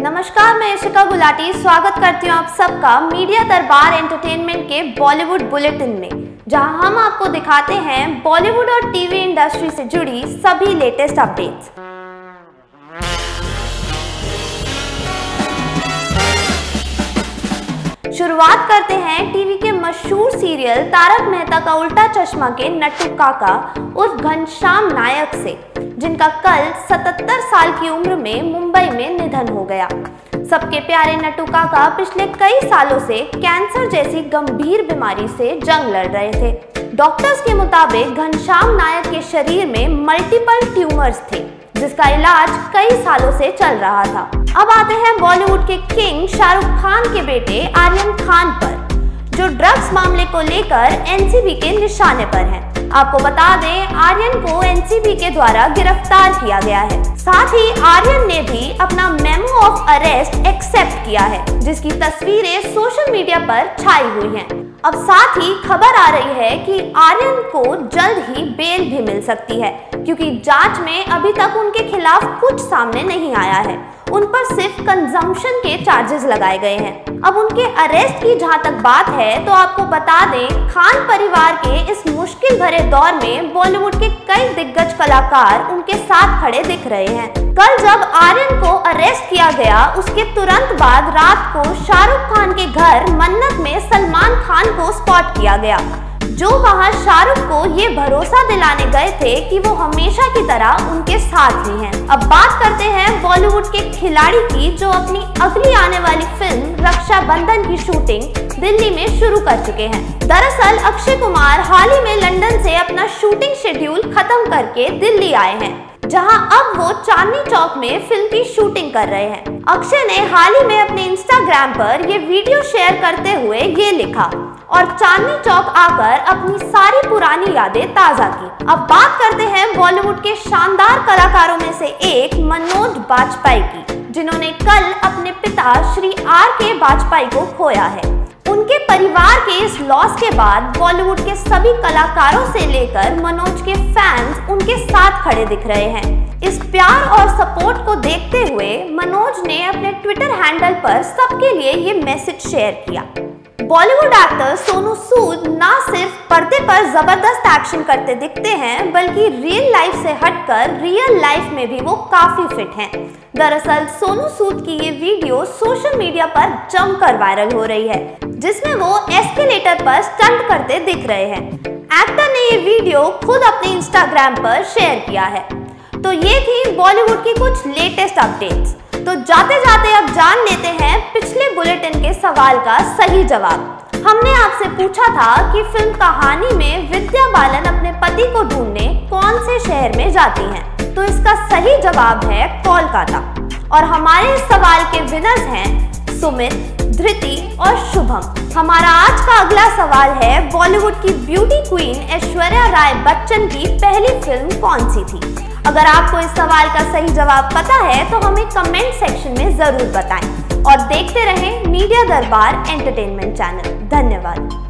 नमस्कार, मैं यशिका गुलाटी स्वागत करती हूँ आप सबका मीडिया दरबार एंटरटेनमेंट के बॉलीवुड बुलेटिन में, जहां हम आपको दिखाते हैं बॉलीवुड और टीवी इंडस्ट्री से जुड़ी सभी लेटेस्ट अपडेट्स। शुरुआत करते हैं टीवी के मशहूर सीरियल तारक मेहता का उल्टा चश्मा के नट्टू काका उर्फ घनश्याम नायक से, जिनका कल 77 साल की उम्र में मुंबई में निधन हो गया। सबके प्यारे नट्टू काका पिछले कई सालों से कैंसर जैसी गंभीर बीमारी से जंग लड़ रहे थे। डॉक्टर्स के मुताबिक घनश्याम नायक के शरीर में मल्टीपल ट्यूमर्स थे, जिसका इलाज कई सालों से चल रहा था। अब आते हैं बॉलीवुड के किंग शाहरुख खान के बेटे आर्यन खान पर, जो ड्रग्स मामले को लेकर एनसीबी के निशाने पर हैं। आपको बता दें, आर्यन को एनसीबी के द्वारा गिरफ्तार किया गया है। साथ ही आर्यन ने भी अपना मेमो ऑफ अरेस्ट एक्सेप्ट किया है, जिसकी तस्वीरें सोशल मीडिया पर छाई हुई हैं। अब साथ ही खबर आ रही है कि आर्यन को जल्द ही बेल भी मिल सकती है, क्योंकि जांच में अभी तक उनके खिलाफ कुछ सामने नहीं आया है। उन पर सिर्फ कंजम्पशन के चार्जेस लगाए गए हैं। अब उनके अरेस्ट की जहां तक बात है, तो आपको बता दें, खान परिवार के इस मुश्किल भरे दौर में बॉलीवुड के कई दिग्गज कलाकार उनके साथ खड़े दिख रहे हैं। कल जब आर्यन को अरेस्ट किया गया, उसके तुरंत बाद रात को शाहरुख खान के घर मन्नत में सलमान खान को स्पॉट किया गया, जो वहां शाहरुख को ये भरोसा दिलाने गए थे कि वो हमेशा की तरह उनके साथ ही हैं। अब बात करते हैं बॉलीवुड के खिलाड़ी की, जो अपनी अगली आने वाली फिल्म रक्षाबंधन की शूटिंग दिल्ली में शुरू कर चुके हैं। दरअसल अक्षय कुमार हाल ही में लंदन से अपना शूटिंग शेड्यूल खत्म करके दिल्ली आए हैं, जहां अब वो चांदनी चौक में फिल्म की शूटिंग कर रहे हैं। अक्षय ने हाल ही में अपने इंस्टाग्राम पर ये वीडियो शेयर करते हुए ये लिखा और चांदनी चौक आकर अपनी सारी पुरानी यादें ताजा की। अब बात करते हैं बॉलीवुड के शानदार कलाकारों में से एक मनोज बाजपेयी की, जिन्होंने कल अपने पिता श्री R.K. बाजपेयी को खोया है। उनके परिवार के इस लॉस के बाद बॉलीवुड के सभी कलाकारों से लेकर मनोज के फैंस उनके साथ खड़े दिख रहे हैं। इस प्यार और सपोर्ट को देखते हुए मनोज ने अपने ट्विटर हैंडल पर सबके लिए ये मैसेज शेयर किया। बॉलीवुड एक्टर सोनू सूद ना सिर्फ पर्दे पर जबरदस्त एक्शन करते दिखते हैं, बल्कि रियल लाइफ से हटकर रियल लाइफ में भी वो काफी फिट हैं। दरअसल सोनू सूद की ये वीडियो सोशल मीडिया पर जमकर वायरल हो रही है, जिसमें वो एस्केलेटर पर स्टंट करते दिख रहे हैं। एक्टर ने ये वीडियो खुद अपने इंस्टाग्राम पर शेयर किया है। तो ये थी बॉलीवुड की कुछ लेटेस्ट अपडेट्स। तो जाते जाते अब जान लेते हैं पिछले बुलेटिन के सवाल का सही जवाब। हमने आपसे पूछा था कि फिल्म कहानी में विद्या बालन अपने पति को ढूंढने कौन से शहर में जाती हैं? तो इसका सही जवाब है कोलकाता। और हमारे इस सवाल के विनर्स हैं सुमित, धृति और शुभम। हमारा आज का अगला सवाल है, बॉलीवुड की ब्यूटी क्वीन ऐश्वर्या राय बच्चन की पहली फिल्म कौन सी थी? अगर आपको इस सवाल का सही जवाब पता है तो हमें कमेंट सेक्शन में जरूर बताएं और देखते रहें मीडिया दरबार एंटरटेनमेंट चैनल। धन्यवाद।